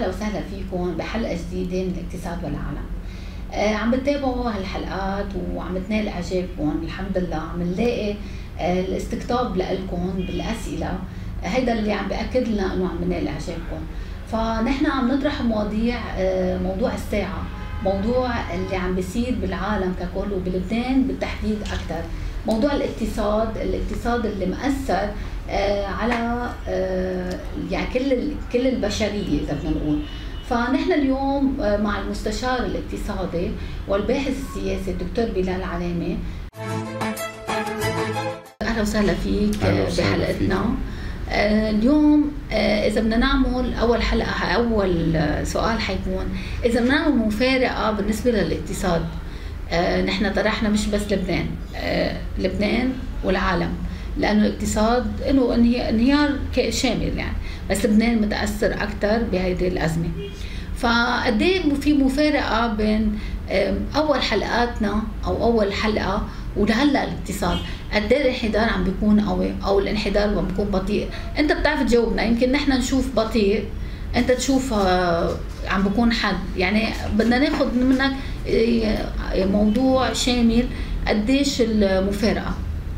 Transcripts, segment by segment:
اهلا وسهلا فيكم بحلقه جديده من الاقتصاد والعالم. عم بتتابعوا هالحلقات وعم تنال اعجابكم، الحمد لله عم نلاقي الاستقطاب لكم بالاسئله، هيدا اللي عم بأكد لنا انه عم ننال اعجابكم. فنحن عم نطرح مواضيع، موضوع الساعه، موضوع اللي عم بيصير بالعالم ككل وبلبنان بالتحديد اكثر، موضوع الاقتصاد اللي مأثر على يعني كل البشريه اذا بدنا نقول. فنحن اليوم مع المستشار الاقتصادي والباحث السياسي الدكتور بلال علامه. اهلا وسهلا فيك بحلقتنا. اليوم اذا بدنا نعمل اول حلقه، اول سؤال حيكون اذا بدنا نعمل مفارقه بالنسبه للاقتصاد. نحن طرحنا مش بس لبنان والعالم، لانه الاقتصاد له انهيار شامل يعني، بس لبنان متاثر اكثر بهيدي الازمه. فقد ايه في مفارقه بين اول حلقاتنا او اول حلقه ولهلا الاقتصاد؟ قد ايه الانحدار عم بيكون قوي او الانحدار عم بيكون بطيء؟ انت بتعرف تجاوبنا، يمكن نحن نشوف بطيء انت تشوف عم بيكون حد، يعني بدنا ناخذ منك موضوع شامل. قديش المفارقه؟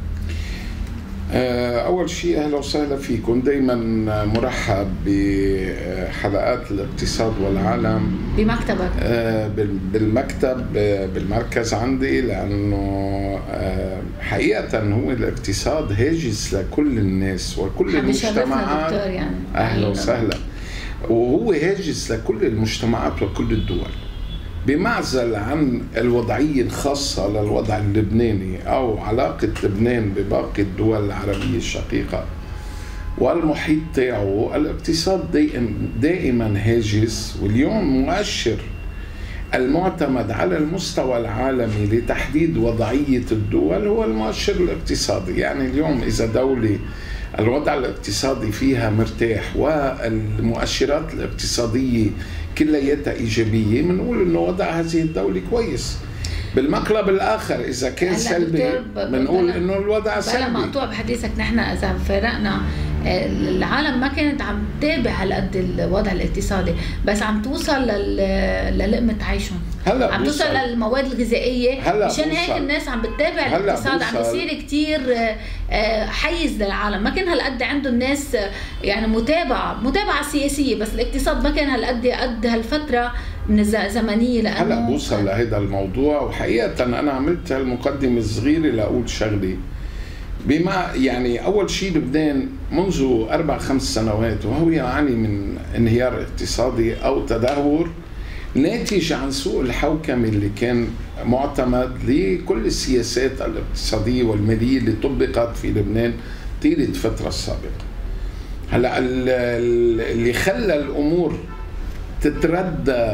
أول شيء أهلا وسهلا فيكم، دايما مرحب بحلقات الاقتصاد والعالم بمكتبك. بالمكتب بالمركز عندي، لأنه حقيقة هو الاقتصاد هاجس لكل الناس وكل المجتمعات. يعني أهلا وسهلا. وهو هاجس لكل المجتمعات وكل الدول، بمعزل عن الوضعية الخاصة للوضع اللبناني أو علاقة لبنان بباقي الدول العربية الشقيقة والمحيط تاعه. الاقتصاد دائما هاجس، واليوم مؤشر المعتمد على المستوى العالمي لتحديد وضعية الدول هو المؤشر الاقتصادي. يعني اليوم إذا دولة الوضع الاقتصادي فيها مرتاح والمؤشرات الاقتصادية كلياتها إيجابية، بنقول إنه وضع هذه الدولة كويس. بالمقلب الآخر إذا كان سلبي بنقول إنه الوضع سلبي. بلا مقطوع بحديثك، نحن إذا فرقنا العالم ما كانت عم تتابع هالقد الوضع الاقتصادي، بس عم توصل للقمة عيشهم، عم توصل للمواد الغذائية. مشان هيك الناس عم بتتابع الاقتصاد، عم بيصير كتير حيز للعالم. ما كان هالقد عنده الناس يعني متابعة سياسية، بس الاقتصاد ما كان هالقد قد هالفترة من الزمنية. لأنه هلا بوصل لهذا الموضوع. وحقيقة أنا عملت هالمقدمة الصغيرة لأقول شغلي، بما يعني أول شيء لبنان منذ 4-5 سنوات وهو يعاني من انهيار اقتصادي أو تدهور ناتج عن سوء الحوكمة اللي كان معتمد لكل السياسات الاقتصادية والمالية اللي طبقت في لبنان طيلة الفترة السابقة. هلا اللي خلى الأمور تتردى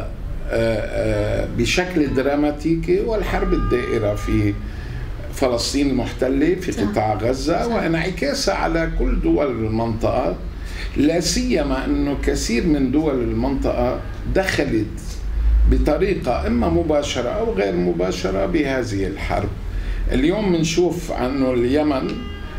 بشكل دراماتيكي والحرب الدائرة في فلسطين المحتلة في قطاع غزة وانعكاسها على كل دول المنطقة، لا سيما أنه كثير من دول المنطقة دخلت بطريقة إما مباشرة أو غير مباشرة بهذه الحرب. اليوم بنشوف أنه اليمن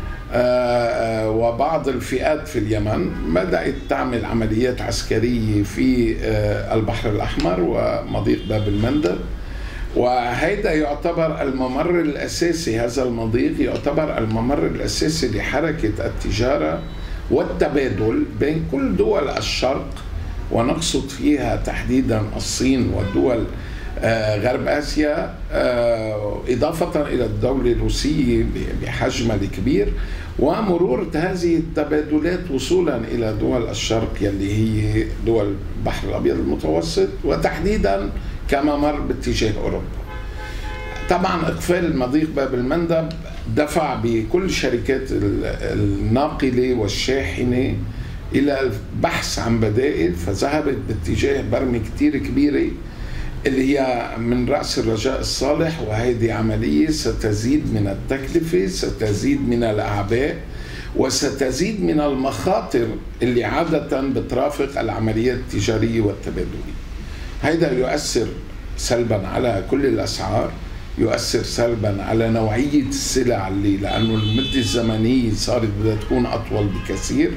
وبعض الفئات في اليمن بدأت تعمل عمليات عسكرية في البحر الأحمر ومضيق باب المندب، وهذا يعتبر الممر الأساسي. هذا المضيق يعتبر الممر الأساسي لحركة التجارة والتبادل بين كل دول الشرق، ونقصد فيها تحديدا الصين والدول غرب آسيا، إضافة إلى الدولة الروسية بحجمها الكبير، ومرور هذه التبادلات وصولا إلى دول الشرق يلي هي دول البحر الأبيض المتوسط، وتحديدا كممر باتجاه أوروبا. طبعا إقفال مضيق باب المندب دفع بكل شركات الناقلة والشاحنة إلى البحث عن بدائل، فذهبت باتجاه برمة كتير كبيرة اللي هي من رأس الرجاء الصالح، وهذه عملية ستزيد من التكلفة، ستزيد من الأعباء، وستزيد من المخاطر اللي عادة بترافق العمليات التجارية والتبادلية. هذا يؤثر سلبا على كل الأسعار، يؤثر سلبا على نوعية السلع اللي لأنه المدة الزمنية صارت بدها تكون أطول بكثير،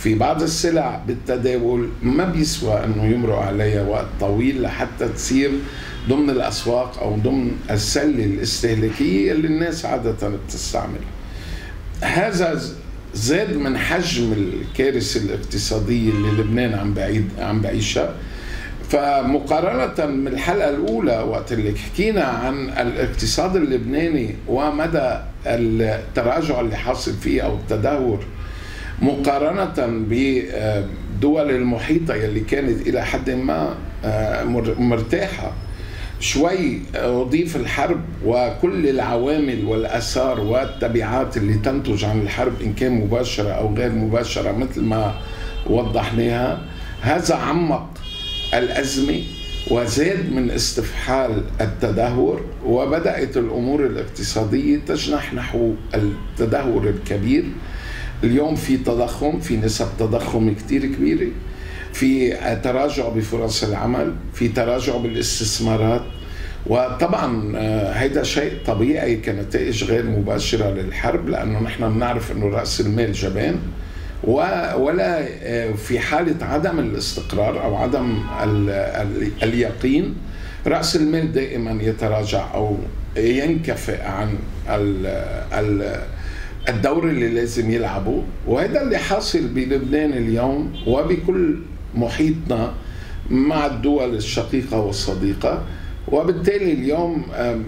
في بعض السلع بالتداول ما بيسوى انه يمرق عليها وقت طويل لحتى تصير ضمن الاسواق او ضمن السله الاستهلاكيه اللي الناس عاده بتستعملها. هذا زاد من حجم الكارثه الاقتصاديه اللي لبنان عم بعيشها. فمقارنة من الحلقة الأولى وقت اللي حكينا عن الاقتصاد اللبناني ومدى التراجع اللي حاصل فيه أو التدهور مقارنة بالدول المحيطة يلي كانت إلى حد ما مرتاحة، شوي أضيف الحرب وكل العوامل والآثار والتبعات اللي تنتج عن الحرب إن كان مباشرة أو غير مباشرة مثل ما وضحناها، هذا عمق الأزمة وزاد من استفحال التدهور، وبدأت الأمور الاقتصادية تجنح نحو التدهور الكبير. اليوم في تضخم، في نسب تضخم كتير كبيرة، في تراجع بفرص العمل، في تراجع بالاستثمارات، وطبعا هيدا شيء طبيعي كنتائج غير مباشرة للحرب، لأنه نحن بنعرف أنه رأس المال جبان، ولا في حالة عدم الاستقرار أو عدم اليقين رأس المال دائما يتراجع أو ينكفئ عن الدور اللي لازم يلعبه. وهذا اللي حاصل بلبنان اليوم وبكل محيطنا مع الدول الشقيقة والصديقة. وبالتالي اليوم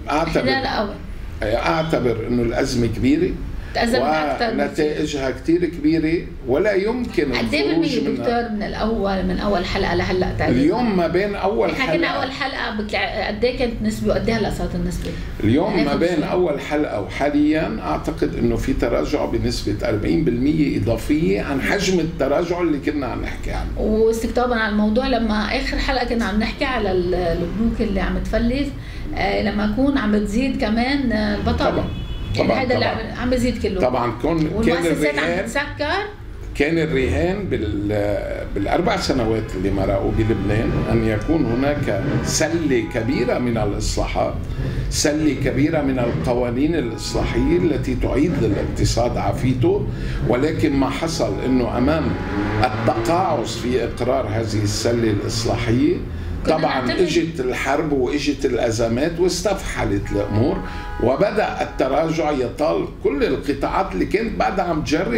أعتبر أنه الأزمة كبيرة ونتائجها كتير كبيرة ولا يمكن الخروج منها. قد ايه بالمية دكتور من أول حلقة لهلا تقريبا؟ اليوم ما بين أول حلقة، حكينا أول حلقة قد ايه كانت نسبة وقد ايه هلا صارت النسبة؟ اليوم ما بين أول حلقة وحاليا أعتقد إنه في تراجع بنسبة 40% إضافية عن حجم التراجع اللي كنا عم نحكي عنه. واستكتابا على الموضوع، لما آخر حلقة كنا عم نحكي على البنوك اللي عم تفلس، لما يكون عم تزيد كمان البطالة. طبعا هذا اللي عم يزيد كله. طبعا كان الرهان كان الرهان بالاربع سنوات اللي مرقوا بلبنان ان يكون هناك سله كبيره من الاصلاحات، سله كبيره من القوانين الاصلاحيه التي تعيد للاقتصاد عافيته. ولكن ما حصل انه امام التقاعس في اقرار هذه السله الاصلاحيه طبعا اجت الحرب واجت الازمات واستفحلت الامور، وبدا التراجع يطال كل القطاعات اللي كانت بعدها عم تجرب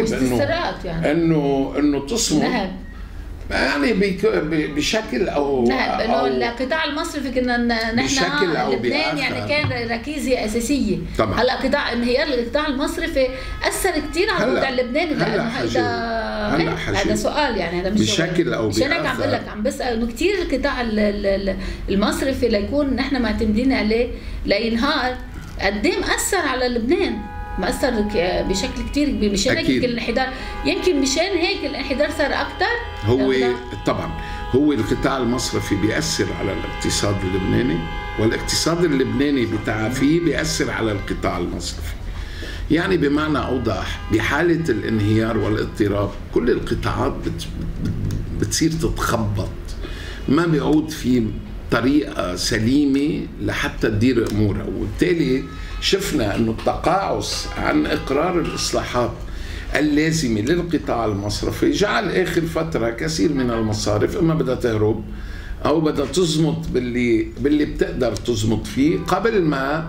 انه تصمد يعني بشكل او نعم. انه القطاع المصرفي كنا نحن لبنان يعني كان ركيزه اساسيه. هلا قطاع انهيار القطاع المصرفي اثر كثير على الوضع اللبناني، لانه هذا سؤال يعني هذا مش بشكل او باخر. عشان هيك عم بقول لك عم بسال انه كثير القطاع المصرفي ليكون نحن معتمدين عليه لينهار قد ايه مأثر على لبنان، مأثر بشكل كتير كبير. مشان هيك الانحدار، يمكن مشان هيك الانحدار صار أكتر. طبعا هو القطاع المصرفي بيأثر على الاقتصاد اللبناني، والاقتصاد اللبناني بتعافيه بيأثر على القطاع المصرفي. يعني بمعنى أوضح، بحالة الانهيار والاضطراب كل القطاعات بتصير تتخبط، ما بيعود في طريقة سليمة لحتى تدير أمورها. وبالتالي شفنا أنه التقاعس عن إقرار الإصلاحات اللازمة للقطاع المصرفي جعل آخر فترة كثير من المصارف إما بدها تهرب أو بدها تزمط باللي بتقدر تزمط فيه قبل ما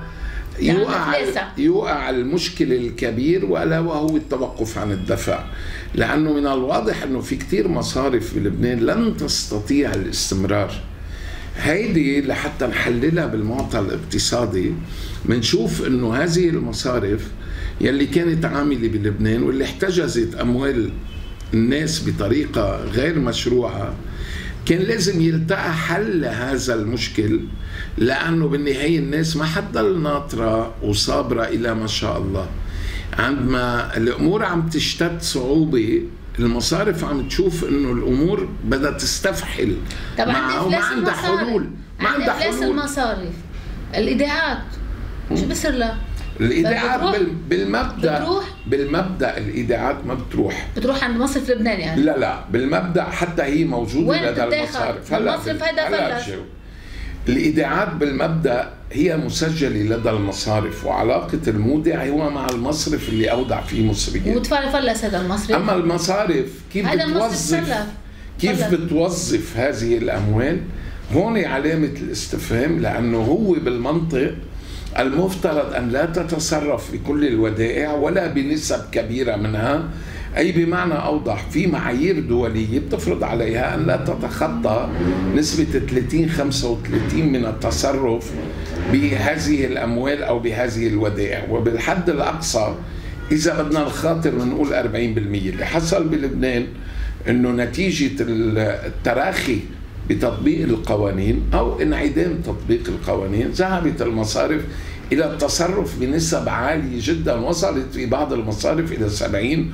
يوقع المشكل الكبير، وألا وهو التوقف عن الدفع. لأنه من الواضح أنه في كتير مصارف في لبنان لن تستطيع الاستمرار. هيدي لحتى نحللها بالمعطى الاقتصادي منشوف انه هذه المصارف يلي كانت عاملة بلبنان واللي احتجزت اموال الناس بطريقة غير مشروعة كان لازم يلتقى حل لهذا المشكل، لانه بالنهاية الناس ما حتضل ناطرة وصابرة الى ما شاء الله. عندما الامور عم تشتد صعوبة المصارف عم تشوف انه الامور بدها تستفحل طبعا وما عندها حلول. ما عندها حلول. المصارف، الايداعات شو بصير لها؟ الايداعات بالمبدا الايداعات ما بتروح عند مصرف لبنان يعني. لا بالمبدا حتى هي موجوده لدى المصارف. المصرف هذا الإيداعات بالمبدأ هي مسجلة لدى المصارف، وعلاقة المودع هو مع المصرف اللي أودع فيه مصريين، وتفلس هذا المصرف. أما المصارف كيف بتوظف هذه الأموال؟ هون علامة الاستفهام، لأنه هو بالمنطق المفترض أن لا تتصرف بكل الودائع ولا بنسب كبيرة منها، أي بمعنى أوضح في معايير دولية بتفرض عليها أن لا تتخطى نسبة 30-35 من التصرف بهذه الأموال أو بهذه الودائع، وبالحد الأقصى إذا بدنا نخاطر نقول 40%. اللي حصل بلبنان أنه نتيجة التراخي بتطبيق القوانين أو انعدام تطبيق القوانين ذهبت المصارف إلى التصرف بنسب عالية جدا، وصلت في بعض المصارف إلى 70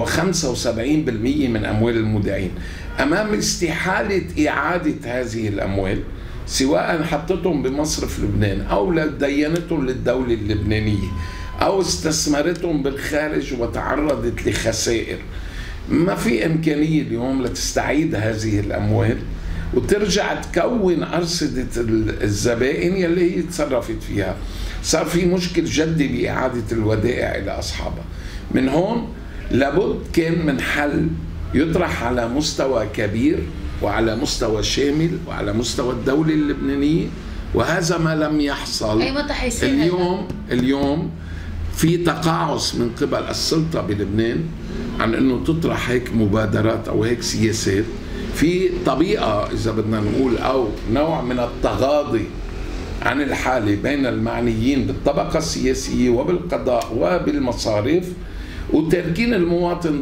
و75% من أموال المودعين، أمام استحالة إعادة هذه الأموال سواء حطتهم بمصرف لبنان أو دينتهم للدولة اللبنانية أو استثمرتهم بالخارج وتعرضت لخسائر. ما في إمكانية اليوم لتستعيد هذه الأموال وترجع تكون أرصدة الزبائن يلي هي تصرفت فيها. صار في مشكل جدي بإعادة الودائع إلى أصحابها. من هون لابد كان من حل يطرح على مستوى كبير وعلى مستوى شامل وعلى مستوى الدولة اللبنانية، وهذا ما لم يحصل. أي متى حيصير اليوم في تقاعس من قبل السلطة بلبنان عن أنه تطرح هيك مبادرات أو هيك سياسات، في طبيعة إذا بدنا نقول أو نوع من التغاضي عن الحالة بين المعنيين بالطبقة السياسية وبالقضاء وبالمصارف، وتركين المواطن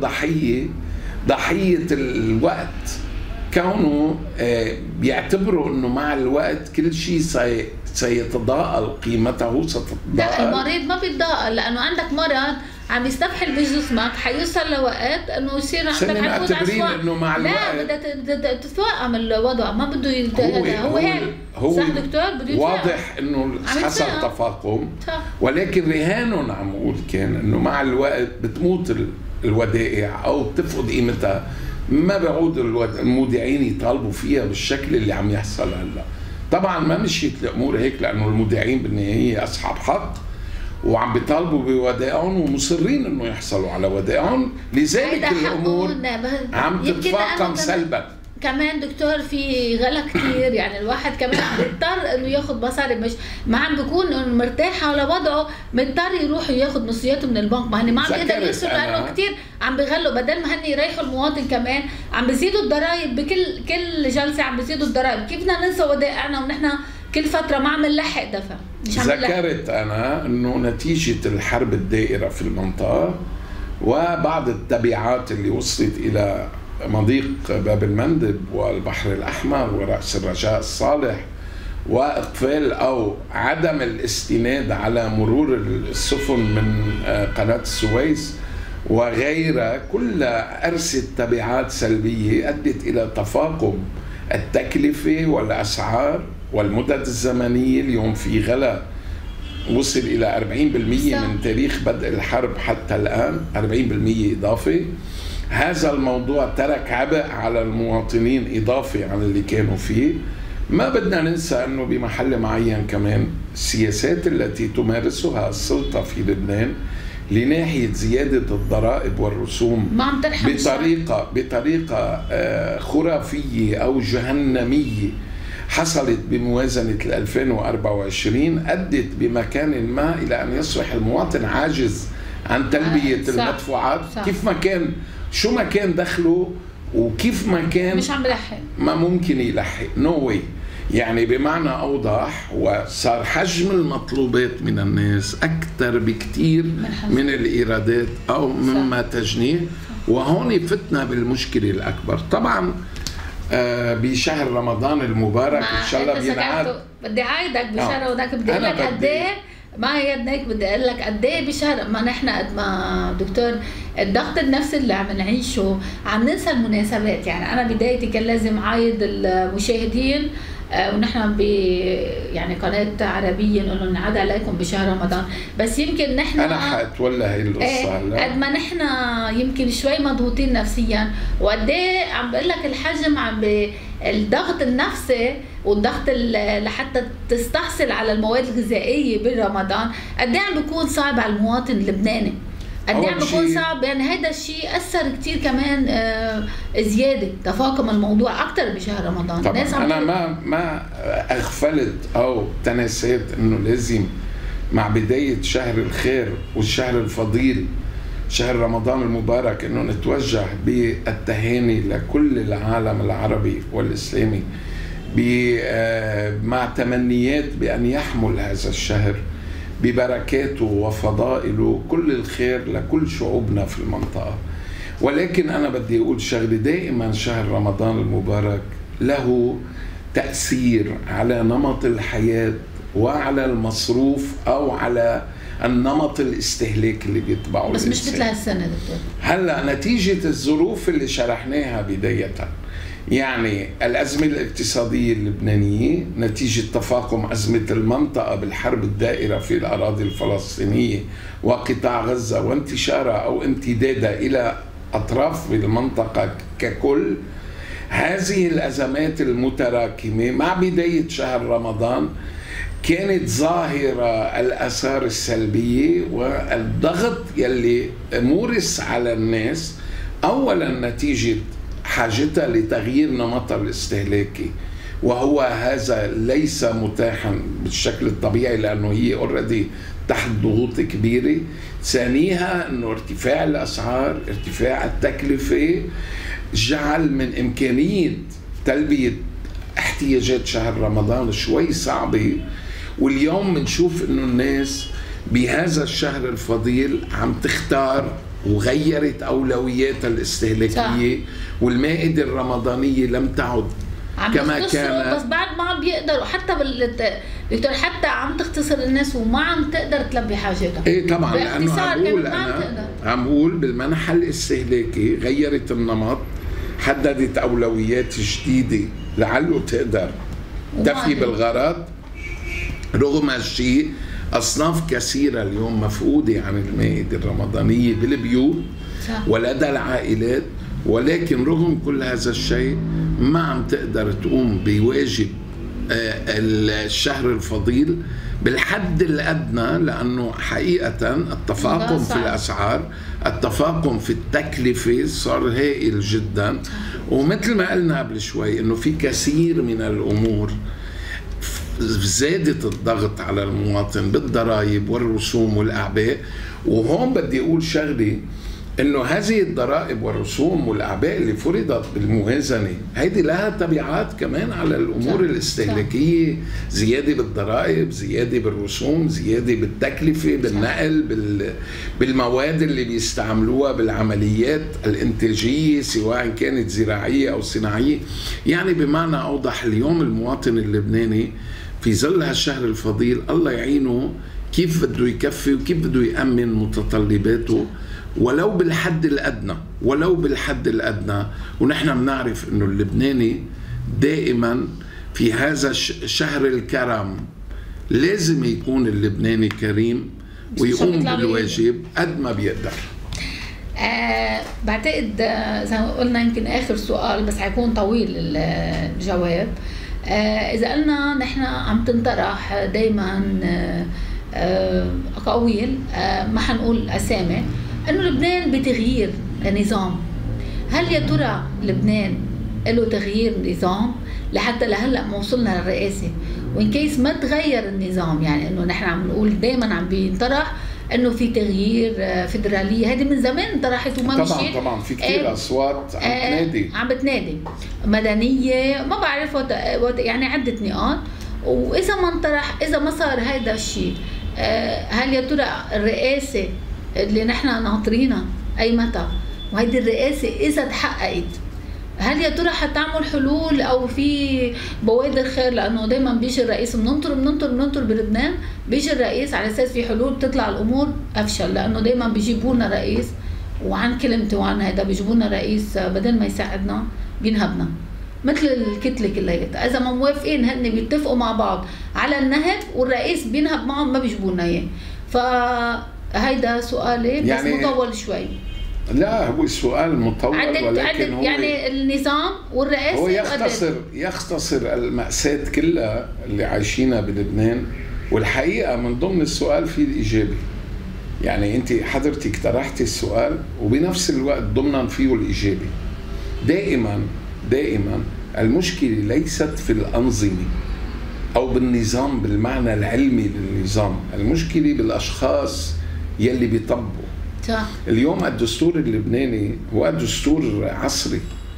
ضحية الوقت، كونه بيعتبروا أنه مع الوقت كل شيء سيتضاءل قيمته. لا، المريض ما بيتضاءل، لأنه عندك مرض عم يستفحل بجسمك، حيوصل لوقت انه يصير عندك معتبرين انه مع الوقت لا بدها تتفاقم الوضع، ما بده هو هيك. صح دكتور، بده واضح انه حصل تفاقم، ولكن رهانهم عم اقول كان انه مع الوقت بتموت الودائع او بتفقد قيمتها، ما بيعود المودعين يطالبوا فيها بالشكل اللي عم يحصل هلا. طبعا ما مشيت الامور هيك، لانه المودعين بالنهايه اصحاب حق وعم بيطالبوا بودائعهم ومصرين انه يحصلوا على ودائعهم، لذلك الامور عم تتفاقم سلبا. كمان دكتور في غلا كثير، يعني الواحد كمان بيضطر انه ياخذ مصاري، مش ما عم بيكون مرتاح على وضعه، مضطر يروح ياخذ نصياته من البنك، ما هني ما عم بيقدر يصرف لانه كثير عم بيغلوا، بدل ما هني يريحوا المواطن كمان عم بيزيدوا الضرائب، كل جلسه عم بيزيدوا الضرائب. كيف بدنا ننسى ودائعنا ونحن كل فتره ما عم نلحق دفع؟ ذكرت أنا أنه نتيجة الحرب الدائرة في المنطقة وبعض التبعات اللي وصلت إلى مضيق باب المندب والبحر الأحمر ورأس الرجاء الصالح وإقفال أو عدم الاستناد على مرور السفن من قناة السويس وغيرها، كل أرست تبعات سلبية أدت إلى تفاقم التكلفة والأسعار والمدد الزمنية. اليوم في غلا وصل إلى 40% من تاريخ بدء الحرب حتى الآن، 40% إضافي. هذا الموضوع ترك عبء على المواطنين إضافي عن اللي كانوا فيه. ما بدنا ننسى أنه بمحل معين كمان السياسات التي تمارسها السلطة في لبنان لناحية زيادة الضرائب والرسوم بطريقة خرافية أو جهنمية حصلت بموازنة 2024 أدت بمكان ما إلى أن يصبح المواطن عاجز عن تلبية المدفوعات. كيف ما كان، شو ما كان دخله وكيف ما كان مش عم بلحق، ما ممكن يلحق. نو واي. يعني بمعنى أوضح، وصار حجم المطلوبات من الناس أكثر بكثير من الإيرادات أو مما تجنيه، وهون فتنا بالمشكلة الأكبر. طبعا بشهر رمضان المبارك ان شاء الله بينعاد. بدي عايدك بشهر رمضان، بدي اقول لك قد ايه ما يدنك، بدي اقول لك قد ايه بشهر ما نحن قد ما دكتور الضغط النفسي اللي عم نعيشه، عم ننسى المناسبات. يعني انا بدايتي كان لازم عايد المشاهدين ونحن يعني قناة عربية نقول نعاد عليكم بشهر رمضان، بس يمكن نحن أنا حأتولى هي القصة هلا قد ما نحن يمكن شوي مضغوطين نفسيا، وقد ايه عم بقول لك الحجم الضغط النفسي والضغط لحتى تستحصل على المواد الغذائيه برمضان قد ايه عم بيكون صعب على المواطن اللبناني، قد ايه عم بيكون صعب. يعني هذا الشيء اثر كثير كمان زياده، تفاقم الموضوع اكثر بشهر رمضان. طبعا انا ما اغفلت او تناسيت انه لازم مع بدايه شهر الخير والشهر الفضيل شهر رمضان المبارك انه نتوجه بالتهاني لكل العالم العربي والاسلامي مع تمنيات بان يحمل هذا الشهر ببركاته وفضائله كل الخير لكل شعوبنا في المنطقة. ولكن أنا بدي أقول شغلة، دائما شهر رمضان المبارك له تأثير على نمط الحياة وعلى المصروف أو على النمط الاستهلاكي اللي بيتبعه بس الإنسان. مش مثل هالسنة دكتور. هلا نتيجة الظروف اللي شرحناها بداية، يعني الأزمة الاقتصادية اللبنانية نتيجة تفاقم أزمة المنطقة بالحرب الدائرة في الأراضي الفلسطينية وقطاع غزة وانتشارها أو امتدادها إلى أطراف المنطقة ككل، هذه الأزمات المتراكمة مع بداية شهر رمضان كانت ظاهرة الآثار السلبية والضغط يلي مورس على الناس، أولا نتيجة حاجتها لتغيير نمطها الاستهلاكي، وهو هذا ليس متاحا بالشكل الطبيعي لأنه هي اوريدي تحت ضغوط كبيرة. ثانيها أنه ارتفاع الأسعار، ارتفاع التكلفة جعل من إمكانية تلبية احتياجات شهر رمضان شوي صعبة. واليوم بنشوف أنه الناس بهذا الشهر الفضيل عم تختار وغيرت أولوياتها الاستهلاكية، والمائدة الرمضانية لم تعد كما كانت. بس بعد ما عم بيقدروا حتى دكتور حتى عم تختصر الناس وما عم تقدر تلبي حاجتها. ايه طبعا، لأنه عم بقول بالمنحى الاستهلاكي غيرت النمط، حددت أولويات جديدة لعله تقدر تفي بالغرض. رغم هالشيء أصناف كثيرة اليوم مفقودة عن المائدة الرمضانية بالبيوت ولدى العائلات، ولكن رغم كل هذا الشيء ما عم تقدر تقوم بواجب الشهر الفضيل بالحد الأدنى، لأنه حقيقة التفاقم في الأسعار، التفاقم في التكلفة صار هائل جدا. ومثل ما قلنا قبل شوي أنه في كثير من الأمور زادت الضغط على المواطن بالضرائب والرسوم والأعباء. وهون بدي أقول شغلي، إنه هذه الضرائب والرسوم والأعباء اللي فرضت بالموازنة هيدي لها تبعات كمان على الأمور الاستهلاكية، زيادة بالضرائب، زيادة بالرسوم، زيادة بالتكلفة، بالنقل، بالمواد اللي بيستعملوها بالعمليات الإنتاجية سواء كانت زراعية أو صناعية. يعني بمعنى أوضح، اليوم المواطن اللبناني في ظل هالشهر الفضيل الله يعينه كيف بده يكفي وكيف بده يأمن متطلباته ولو بالحد الأدنى، ولو بالحد الأدنى. ونحن بنعرف إنه اللبناني دائما في هذا شهر الكرم لازم يكون اللبناني كريم ويقوم بالواجب قد ما بيقدر. بعتقد زي ما قلنا يمكن آخر سؤال بس حيكون طويل الجواب. إذا قلنا نحن عم تنطرح دايما أقاويل ما حنقول أسامي إنه لبنان بتغيير نظام، هل يا ترى لبنان له تغيير نظام لحتى لهلا ما وصلنا للرئاسة؟ وإن كيس ما تغير النظام، يعني إنه نحن عم نقول دايما عم بينطرح انه في تغيير فيدراليه، هذه من زمان طرحت وما مشيت. طبعا في كثير اصوات عم بتنادي مدنيه، ما بعرف يعني عده نقاط. واذا ما انطرح، اذا ما صار هذا الشيء، هل يا ترى الرئاسه اللي نحن ناطرينها اي متى، وهيدي الرئاسه اذا تحققت هل يا ترى حتعمل حلول او في بوادر خير؟ لانه دائما بيجي الرئيس بننطر بلبنان، بيجي الرئيس على اساس في حلول بتطلع الامور افشل، لانه دائما بيجيبوا لنا رئيس وعن كلمته وعن هذا بيجيبوا لنا رئيس بدل ما يساعدنا بينهبنا مثل الكتله كلياتها. اذا ما موافقين هن بيتفقوا مع بعض على النهب والرئيس بينهب معهم ما بيجيبوا لنا اياه. فهيدا سؤالي بس يعني مطول شوي. لا، هو سؤال مطول، ولكن هو يعني النظام والرئاسة هو يختصر المأساة كلها اللي عايشينها بلبنان. والحقيقة من ضمن السؤال في الإجابة. يعني أنت حضرتك طرحتي السؤال وبنفس الوقت ضمنا فيه الإجابة. دائما المشكلة ليست في الأنظمة أو بالنظام بالمعنى العلمي للنظام، المشكلة بالأشخاص يلي بيطبقوا. اليوم الدستور اللبناني هو دستور عصري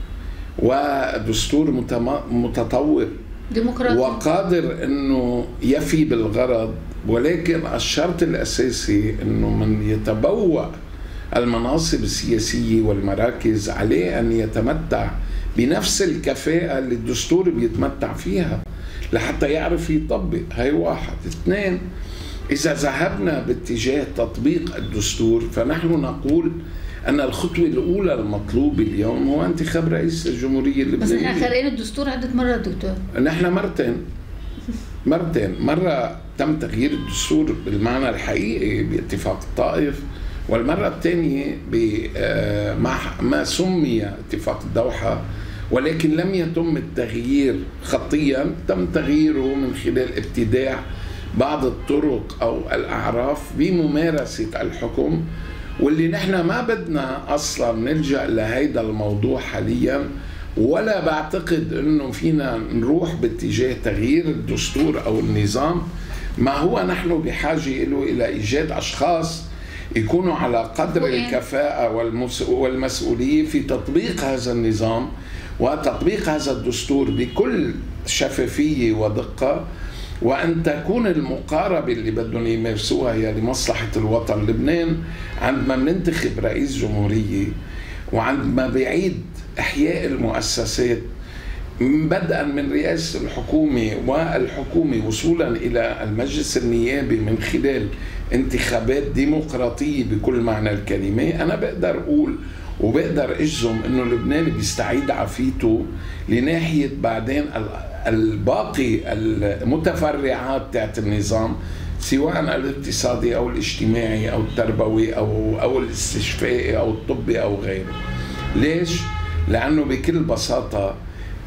ودستور متطور ديمقراطي وقادر انه يفي بالغرض، ولكن الشرط الاساسي انه من يتبوأ المناصب السياسية والمراكز عليه ان يتمتع بنفس الكفاءة اللي الدستور بيتمتع فيها لحتى يعرف يطبق. هاي واحد. اثنين، إذا ذهبنا باتجاه تطبيق الدستور فنحن نقول أن الخطوة الأولى المطلوبة اليوم هو انتخاب رئيس الجمهورية اللبنانية. بس نحن خارقين الدستور عدة مرات دكتور. نحن مرتين. مرة تم تغيير الدستور بالمعنى الحقيقي باتفاق الطائف، والمرة الثانية ما سمي اتفاق الدوحة، ولكن لم يتم التغيير خطيا، تم تغييره من خلال ابتداع بعض الطرق أو الأعراف بممارسة الحكم، واللي نحن ما بدنا أصلا نلجأ لهيدا الموضوع حاليا، ولا بعتقد أنه فينا نروح باتجاه تغيير الدستور أو النظام. ما هو نحن بحاجة له إلى إيجاد أشخاص يكونوا على قدر الكفاءة والمسؤولية في تطبيق هذا النظام وتطبيق هذا الدستور بكل شفافية ودقة، وأن تكون المقاربة اللي بدهم يمارسوها هي لمصلحة الوطن. لبنان عندما بننتخب رئيس جمهورية وعندما بيعيد إحياء المؤسسات بدءا من رئاسة الحكومة والحكومة وصولا إلى المجلس النيابي من خلال انتخابات ديمقراطية بكل معنى الكلمة، أنا بقدر أقول وبقدر أجزم أنه لبنان بيستعيد عافيته لناحية بعدين الباقي المتفرعات تاعت النظام، سواء الاقتصادي أو الاجتماعي أو التربوي أو الاستشفائي أو الطبي أو غيره. ليش؟ لأنه بكل بساطة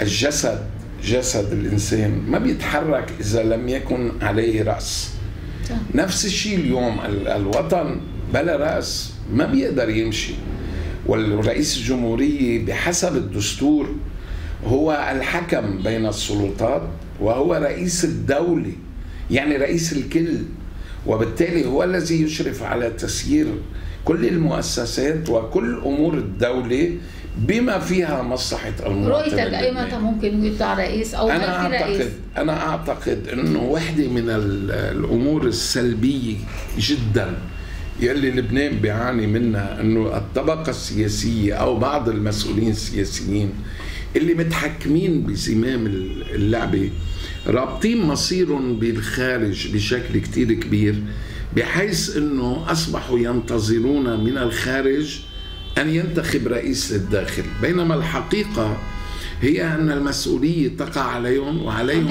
جسد الإنسان ما بيتحرك إذا لم يكن عليه رأس. نفس الشيء اليوم الوطن بلا رأس ما بيقدر يمشي، والرئيس الجمهورية بحسب الدستور هو الحكم بين السلطات وهو رئيس الدولة، يعني رئيس الكل، وبالتالي هو الذي يشرف على تسيير كل المؤسسات وكل أمور الدولة بما فيها مصلحة المواطن. رؤيتك أي متى ممكن يطلع رئيس أو ما في رئيس؟ أنا أعتقد أنه واحدة من الأمور السلبية جدا يلي لبنان بيعاني منها أنه الطبقة السياسية أو بعض المسؤولين السياسيين اللي متحكمين بزمام اللعبة رابطين مصيرهم بالخارج بشكل كتير كبير، بحيث أنه أصبحوا ينتظرون من الخارج أن ينتخب رئيس للداخل، بينما الحقيقة هي أن المسؤولية تقع عليهم وعليهم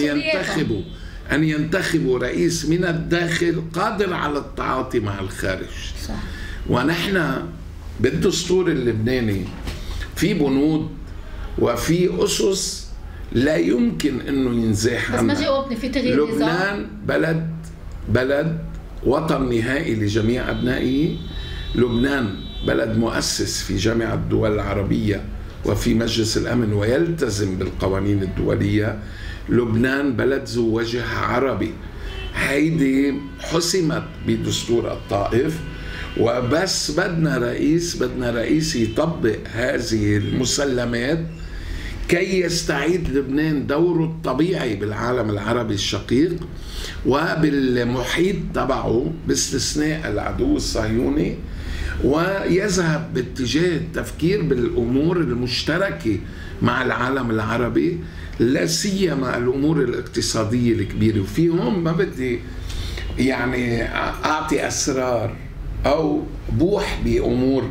أن ينتخبوا رئيس من الداخل قادر على التعاطي مع الخارج. صح. ونحن بالدستور اللبناني في بنود وفي أسس لا يمكن أنه ينزاح عنها. بس ما جاوبني في تغيير نظام. لبنان بلد وطن نهائي لجميع أبنائه. لبنان بلد مؤسس في جامعة الدول العربية وفي مجلس الأمن ويلتزم بالقوانين الدولية. لبنان بلد ذو وجه عربي، هيدي حسمت بدستور الطائف، وبس بدنا رئيس يطبق هذه المسلمات كي يستعيد لبنان دوره الطبيعي بالعالم العربي الشقيق وبالمحيط تبعه باستثناء العدو الصهيوني، ويذهب باتجاه التفكير بالأمور المشتركة مع العالم العربي، لا سيما الأمور الاقتصادية الكبيرة. وفيهم ما بدي يعني أعطي أسرار أو بوح بأمور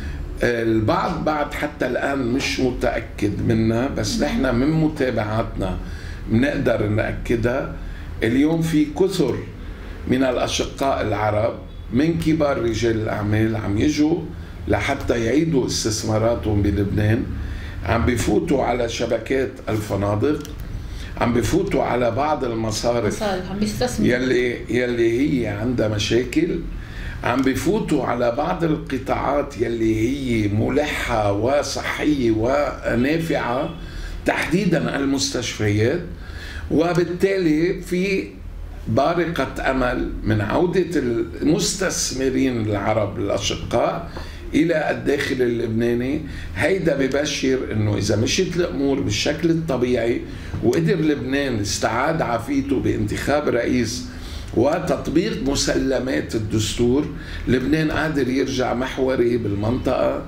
البعض بعد حتى الآن مش متأكد منها، بس نحن من متابعاتنا بنقدر نأكدها. اليوم في كثر من الأشقاء العرب من كبار رجال الأعمال عم يجوا لحتى يعيدوا استثماراتهم بلبنان، عم بيفوتوا على شبكات الفنادق، عم بيفوتوا على بعض المصارف عم بيستثمروا يلي هي عندها مشاكل، عم بيفوتوا على بعض القطاعات يلي هي ملحة وصحية ونافعة، تحديدا المستشفيات. وبالتالي في بارقة أمل من عودة المستثمرين العرب الأشقاء إلى الداخل اللبناني. هيدا ببشر إنه إذا مشيت الأمور بالشكل الطبيعي وقدر لبنان استعاد عافيته بانتخاب رئيس وتطبيق مسلمات الدستور، لبنان قادر يرجع محوري بالمنطقة،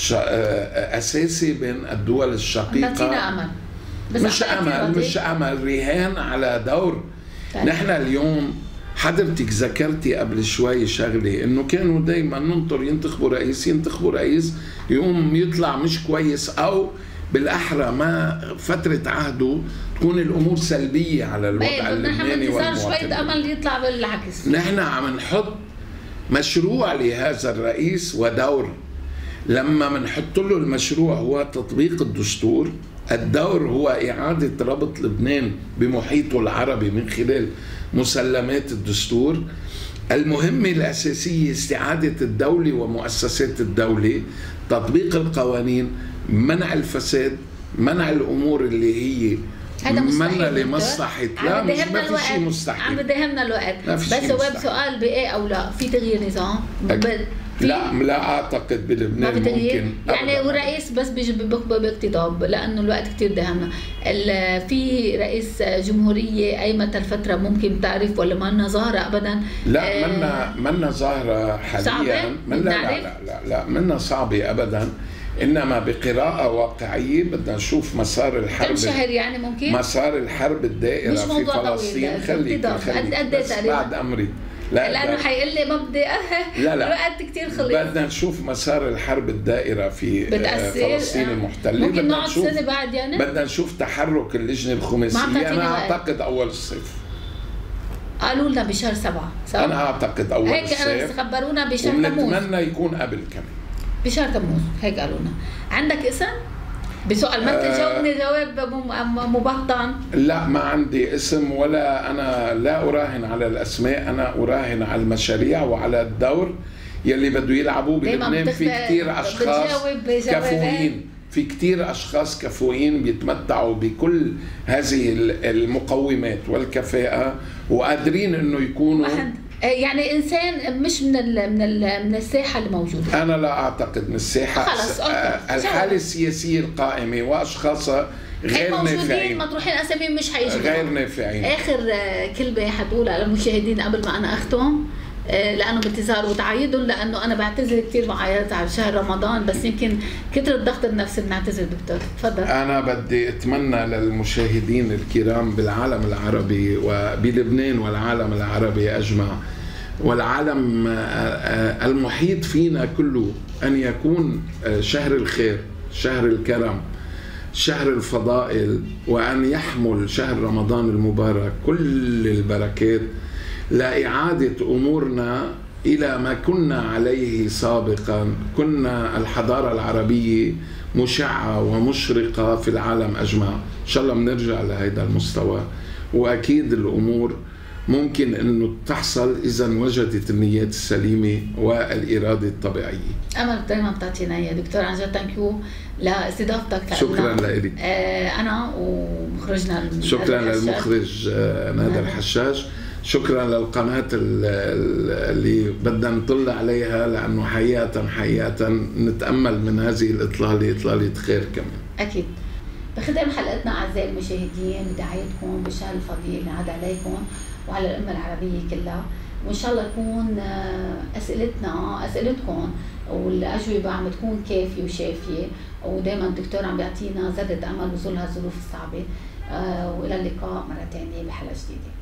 أساسي بين الدول الشقيقة. أمل. مش أمل رهان على دور. نحن اليوم حضرتك ذكرتي قبل شوي شغلة، إنه كانوا دايما ننطر ينتخبوا رئيس يقوم يطلع مش كويس، أو بالأحرى ما فترة عهده تكون الأمور سلبية على الوضع اللبناني والمواطن. شوية أمل يطلع بالعكس. نحن عم نحط مشروع لهذا الرئيس ودور. لما منحط له المشروع هو تطبيق الدستور، الدور هو إعادة ربط لبنان بمحيطه العربي من خلال مسلمات الدستور. المهمة الأساسية استعادة الدولة ومؤسسات الدولة، تطبيق القوانين، منع الفساد، منع الأمور اللي هي منع لمصلحة. لا مش ما في شيء مستحيل. عم بدهمنا الوقت. بس هو بسؤال بإيه أو لا في تغيير نظام؟ لا اعتقد بلبنان ممكن يعني ورئيس بس بيجي باقتضاب، لانه الوقت كثير دهمنا. في رئيس جمهوريه اي متى الفتره ممكن تعرف ولا ما لنا ظاهره ابدا؟ لا منا ظاهره حاليا. لا منا صعبه ابدا، انما بقراءه واقعيه بدنا نشوف مسار الحرب. كم شهر يعني ممكن؟ مسار الحرب الدائره في فلسطين. خليك بس بعد امري. لانه حيقول لي ما بدي الوقت كثير خلص. بدنا نشوف مسار الحرب الدائره في فلسطين المحتله. ممكن نقعد سنه بعد يعني. بدنا نشوف تحرك اللجنه الخماسيه. انا اعتقد اول الصيف. قالوا لنا بشهر 7. انا اعتقد اول الصيف. هيك خبرونا بشهر تموز. ونتمنى يكون قبل كمان بشهر تموز، هيك قالوا لنا. عندك اسم؟ بسؤال ما تجاوبني جواب مبطن. لا ما عندي اسم، ولا أنا لا أراهن على الأسماء، أنا أراهن على المشاريع وعلى الدور يلي بده يلعبوه بلبنان. في كتير أشخاص كفؤين، في كتير أشخاص كفؤين بيتمتعوا بكل هذه المقومات والكفاءة وقادرين إنه يكونوا يعني انسان مش من الساحه اللي موجوده. انا لا اعتقد من الساحه. خلص الحاله السياسيه القائمه واشخاصها غير نافعين. مطروحين اساميهم مش حيجوا غير نافعين. اخر كلمه حتقولها للمشاهدين قبل ما انا اختم، لانه بانتظار وتعايدهم، لانه انا بعتذر كثير معايدات على شهر رمضان، بس يمكن كثر الضغط النفسي بنعتذر. دكتور تفضل. انا بدي اتمنى للمشاهدين الكرام بالعالم العربي وبلبنان والعالم العربي اجمع والعالم المحيط فينا كله ان يكون شهر الخير، شهر الكرم، شهر الفضائل، وان يحمل شهر رمضان المبارك كل البركات لإعادة أمورنا إلى ما كنا عليه سابقا. كنا الحضارة العربية مشعة ومشرقة في العالم أجمع. إن شاء الله بنرجع لهذا المستوى، وأكيد الأمور ممكن أنه تحصل إذا وجدت النيات السليمة والإرادة الطبيعية. أمل دائما بتعطينا يا دكتور. عن جد ثانك يو لاستضافتك. شكرا لك. أنا ومخرجنا شكرا للمخرج نادر الحشاش. شكرا للقناة اللي بدنا نطل عليها، لأنه حقيقة نتأمل من هذه الإطلالة إطلالة خير كمان. أكيد. بختام حلقتنا أعزائي المشاهدين بدعايتكم بالشهر الفضيل نعاد عليكم وعلى الأمة العربية كلها، وإن شاء الله تكون أسئلتكم والأجوبة عم تكون كافية وشافية، ودائما الدكتور عم بيعطينا زادة أمل وظل هالظروف الصعبة. وإلى اللقاء مرة ثانية بحلقة جديدة.